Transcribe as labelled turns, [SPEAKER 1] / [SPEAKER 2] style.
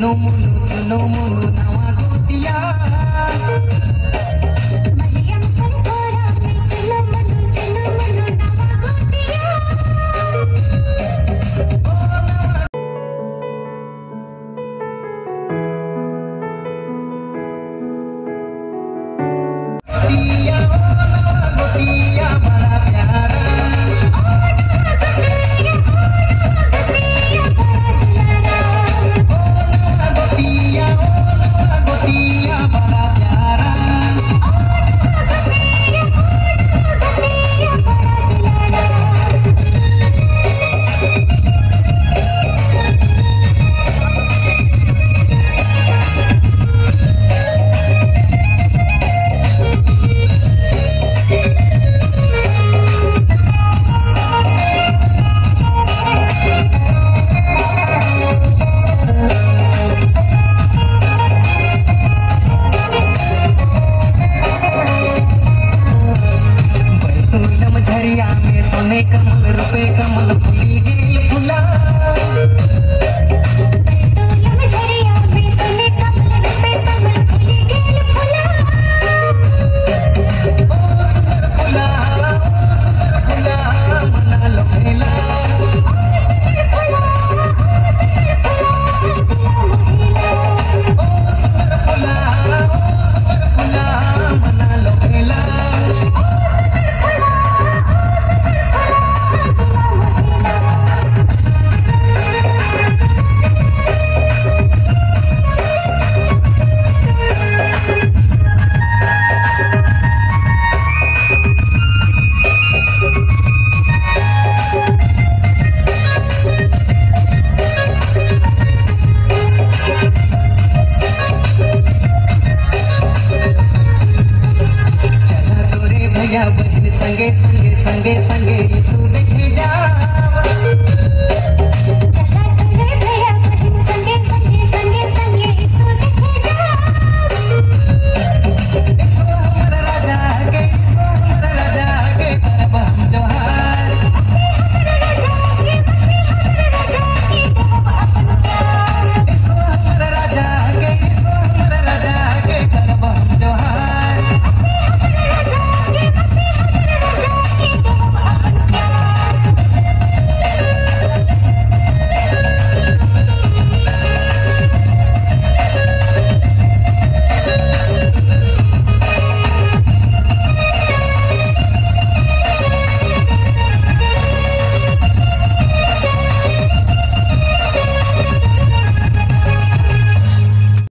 [SPEAKER 1] चुनो मुनु नवा गोतिया मरियम पर कोरा में चुनो मुनु नवा गोतिया गोतिया गोतिया बड़ा प्यारा सोने कमल रुपए कमल फूली गेल फुला झरिया में सोने कमल रुपए कमल फूली गेल फुला ओ सुंदर फुला मना लो मेला ओ सुंदर फुला मना लो मेला बहन संगे संगे संगे संगे यीशु देखे जा।